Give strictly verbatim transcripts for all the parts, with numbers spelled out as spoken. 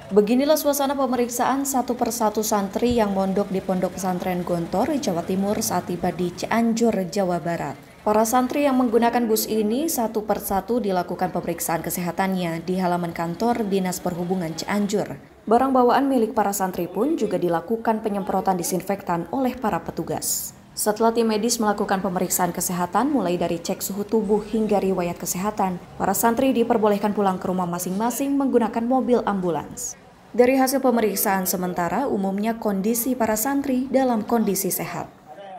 Beginilah suasana pemeriksaan satu persatu santri yang mondok di Pondok Pesantren Gontor, Jawa Timur saat tiba di Cianjur, Jawa Barat. Para santri yang menggunakan bus ini satu persatu dilakukan pemeriksaan kesehatannya di halaman kantor Dinas Perhubungan Cianjur. Barang bawaan milik para santri pun juga dilakukan penyemprotan disinfektan oleh para petugas. Setelah tim medis melakukan pemeriksaan kesehatan mulai dari cek suhu tubuh hingga riwayat kesehatan, para santri diperbolehkan pulang ke rumah masing-masing menggunakan mobil ambulans. Dari hasil pemeriksaan sementara, umumnya kondisi para santri dalam kondisi sehat.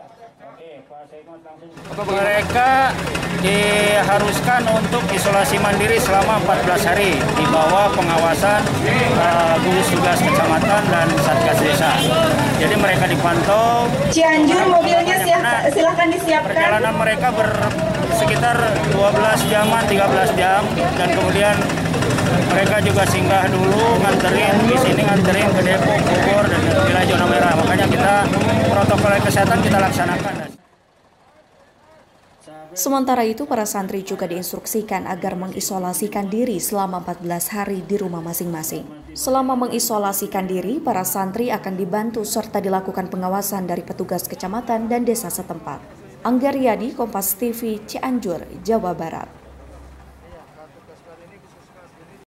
Mereka diharuskan untuk isolasi mandiri selama empat belas hari di bawah pengawasan uh, gugus tugas kecamatan dan satgas desa. Jadi mereka dipantau. Cianjur mobilnya siap, silakan disiapkan. Perjalanan mereka ber sekitar dua belas jaman, tiga belas jam, dan kemudian mereka juga singgah dulu nganterin di sini nganterin ke Depok, Bogor dan wilayah zona merah. Makanya kita protokol kesehatan kita laksanakan. Sementara itu, para santri juga diinstruksikan agar mengisolasikan diri selama empat belas hari di rumah masing-masing. Selama mengisolasikan diri, para santri akan dibantu serta dilakukan pengawasan dari petugas kecamatan dan desa setempat. Angga Riyadi, Kompas T V, Cianjur, Jawa Barat.